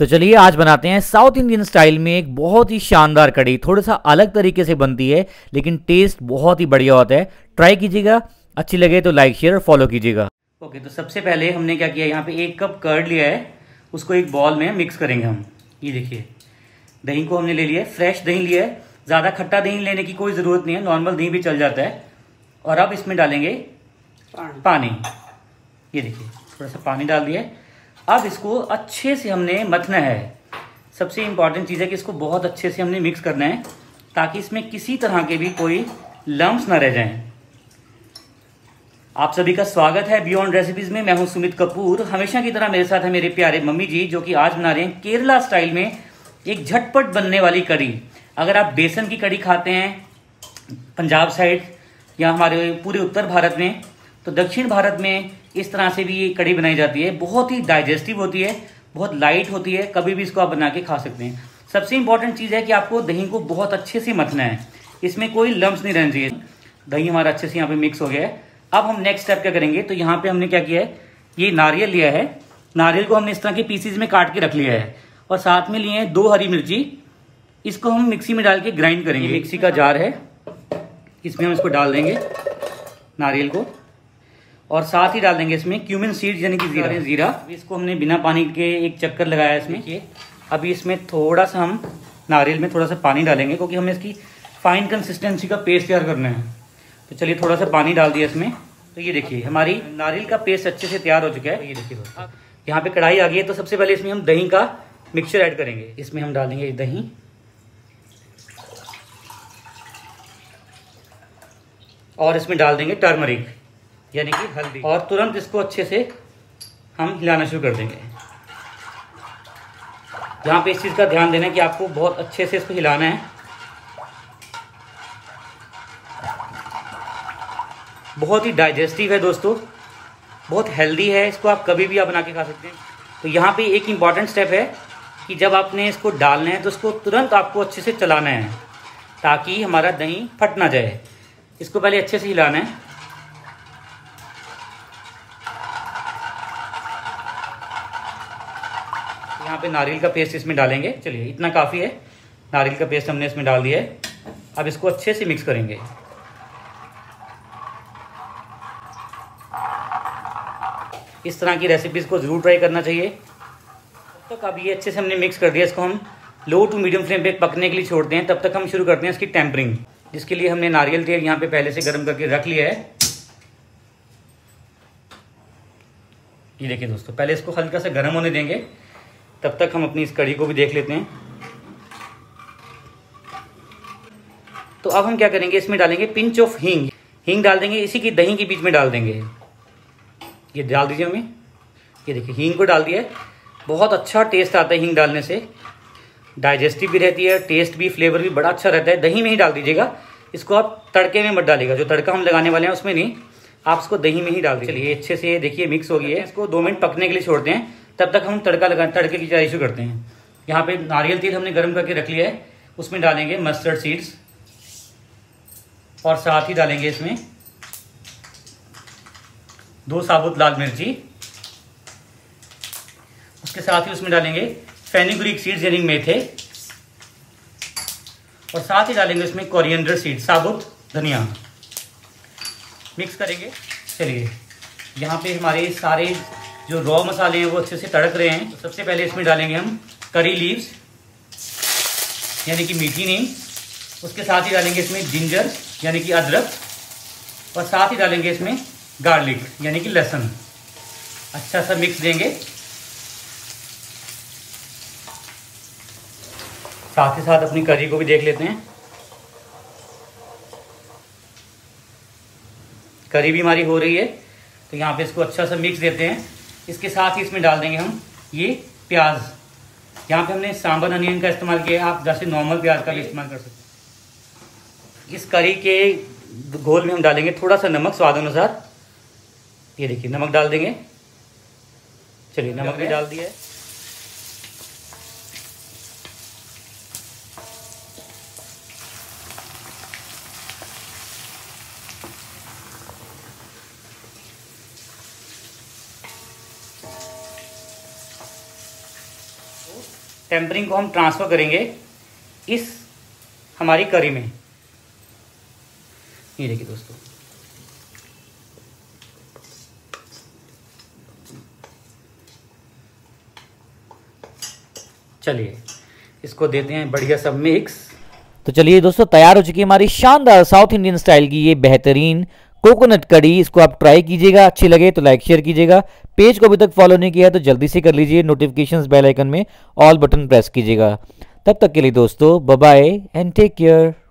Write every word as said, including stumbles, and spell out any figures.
तो चलिए आज बनाते हैं साउथ इंडियन स्टाइल में एक बहुत ही शानदार कढ़ी। थोड़ा सा अलग तरीके से बनती है लेकिन टेस्ट बहुत ही बढ़िया होता है। ट्राई कीजिएगा, अच्छी लगे तो लाइक शेयर और फॉलो कीजिएगा। ओके, तो सबसे पहले हमने क्या किया, यहाँ पे एक कप कर्ड लिया है, उसको एक बॉल में मिक्स करेंगे हम। ये देखिए दही को हमने ले लिया है, फ्रेश दही लिया है, ज़्यादा खट्टा दही लेने की कोई ज़रूरत नहीं है, नॉर्मल दही भी चल जाता है। और अब इसमें डालेंगे पानी। ये देखिए थोड़ा सा पानी डाल दिया। अब इसको अच्छे से हमने मथना है। सबसे इम्पॉर्टेंट चीज़ है कि इसको बहुत अच्छे से हमने मिक्स करना है ताकि इसमें किसी तरह के भी कोई लम्प्स ना रह जाएं। आप सभी का स्वागत है बियॉन्ड रेसिपीज में। मैं हूं सुमित कपूर। हमेशा की तरह मेरे साथ है मेरे प्यारे मम्मी जी, जो कि आज बना रहे हैं केरला स्टाइल में एक झटपट बनने वाली कढ़ी। अगर आप बेसन की कढ़ी खाते हैं पंजाब साइड या हमारे पूरे उत्तर भारत में, तो दक्षिण भारत में इस तरह से भी ये कढ़ी बनाई जाती है। बहुत ही डाइजेस्टिव होती है, बहुत लाइट होती है, कभी भी इसको आप बना के खा सकते हैं। सबसे इंपॉर्टेंट चीज़ है कि आपको दही को बहुत अच्छे से मथना है, इसमें कोई लम्प्स नहीं रहना चाहिए। दही हमारा अच्छे से यहाँ पे मिक्स हो गया है। अब हम नेक्स्ट स्टेप क्या करेंगे, तो यहाँ पे हमने क्या किया है, ये नारियल लिया है। नारियल को हमने इस तरह के पीसीज में काट के रख लिया है और साथ में लिए हैं दो हरी मिर्ची। इसको हम मिक्सी में डाल के ग्राइंड करेंगे। मिक्सी का जार है, इसमें हम इसको डाल देंगे नारियल को, और साथ ही डाल देंगे इसमें क्यूमिन सीड्स यानी कि जीरा जीरा इसको हमने बिना पानी के एक चक्कर लगाया इसमें। ये अभी इसमें थोड़ा सा हम नारियल में थोड़ा सा पानी डालेंगे क्योंकि हमें इसकी फाइन कंसिस्टेंसी का पेस्ट तैयार करना है। तो चलिए थोड़ा सा पानी डाल दिया इसमें। तो ये देखिए हमारी नारियल का पेस्ट अच्छे से तैयार हो चुका है। ये देखिए दोस्तों यहाँ पे कढ़ाई आ गई है। तो सबसे पहले इसमें हम दही का मिक्सचर ऐड करेंगे। इसमें हम डालेंगे दही, और इसमें डाल देंगे टर्मरिक यानी कि हल्दी, और तुरंत इसको अच्छे से हम हिलाना शुरू कर देंगे। यहाँ पे इस चीज़ का ध्यान देना है कि आपको बहुत अच्छे से इसको हिलाना है। बहुत ही डाइजेस्टिव है दोस्तों, बहुत हेल्दी है, इसको आप कभी भी आप बना के खा सकते हैं। तो यहाँ पे एक इम्पॉर्टेंट स्टेप है कि जब आपने इसको डालना है तो इसको तुरंत आपको अच्छे से चलाना है ताकि हमारा दही फट ना जाए। इसको पहले अच्छे से हिलाना है। यहाँ पे नारियल का पेस्ट इसमें डालेंगे। चलिए इतना काफ़ी है, नारियल का पेस्ट हमने इसमें डाल दिया है। अब इसको अच्छे से मिक्स करेंगे। इस तरह की रेसिपीज़ को ज़रूर ट्राई करना चाहिए। तब तक अब ये अच्छे से हमने मिक्स कर दिया, इसको हम लो टू मीडियम फ्लेम पे पकने के लिए छोड़ते हैं। तब तक हम शुरू करते हैं इसकी टेम्परिंग, जिसके लिए हमने नारियल तेल यहाँ पे पहले से गर्म करके रख लिया है। ये देखिए दोस्तों, पहले इसको हल्का सा गर्म होने देंगे, तब तक हम अपनी इस कढ़ी को भी देख लेते हैं। तो अब हम क्या करेंगे, इसमें डालेंगे पिंच ऑफ हींग। हींग डाल देंगे, इसी की दही के बीच में डाल देंगे। ये डाल दीजिए हमें। ये देखिए हींग को डाल दिया है। बहुत अच्छा टेस्ट आता है हींग डालने से, डाइजेस्टिव भी रहती है, टेस्ट भी, फ्लेवर भी बड़ा अच्छा रहता है। दही में ही डाल दीजिएगा, इसको आप तड़के में मत डालिएगा। जो तड़का हम लगाने वाले हैं उसमें नहीं, आप इसको दही में ही डाल दीजिए। चलिए अच्छे से देखिए मिक्स हो गई है। इसको दो मिनट पकने के लिए छोड़ते हैं, तब तक हम तड़का लगा तड़के की तैयारी शुरू करते हैं। यहाँ पे नारियल तेल हमने गर्म करके रख लिया है, उसमें डालेंगे मस्टर्ड सीड्स, और साथ ही डालेंगे इसमें दो साबुत लाल मिर्ची। उसके साथ ही उसमें डालेंगे फेनुग्रीक सीड्स यानी मेथे, और साथ ही डालेंगे इसमें कोरिएंडर सीड, साबुत धनिया। मिक्स करेंगे। चलिए यहाँ पे हमारे सारे जो रॉ मसाले हैं वो अच्छे से तड़क रहे हैं। तो सबसे पहले इसमें डालेंगे हम करी लीव्स यानी कि मीठी नीम। उसके साथ ही डालेंगे इसमें जिंजर यानी कि अदरक, और साथ ही डालेंगे इसमें गार्लिक यानी कि लहसुन। अच्छा सा मिक्स देंगे। साथ ही साथ अपनी करी को भी देख लेते हैं। करी भी हमारी हो रही है, तो यहाँ पे इसको अच्छा सा मिक्स देते हैं। इसके साथ ही इसमें डाल देंगे हम ये प्याज। यहाँ पे हमने सांबर अनियन का इस्तेमाल किया है, आप जैसे नॉर्मल प्याज का भी इस्तेमाल कर सकते हैं। इस करी के घोल में हम डालेंगे थोड़ा सा नमक स्वाद अनुसार। ये देखिए नमक डाल देंगे। चलिए नमक भी डाल दिया है। टेम्परिंग को हम ट्रांसफ़र करेंगे इस हमारी करी में। ये देखिए दोस्तों, चलिए इसको देते हैं बढ़िया सब मिक्स। तो चलिए दोस्तों, तैयार हो चुकी है हमारी शानदार साउथ इंडियन स्टाइल की ये बेहतरीन कोकोनट कड़ी। इसको आप ट्राई कीजिएगा, अच्छी लगे तो लाइक शेयर कीजिएगा। पेज को अभी तक फॉलो नहीं किया है तो जल्दी से कर लीजिए। नोटिफिकेशंस बेल आइकन में ऑल बटन प्रेस कीजिएगा। तब तक के लिए दोस्तों, bye bye and take care.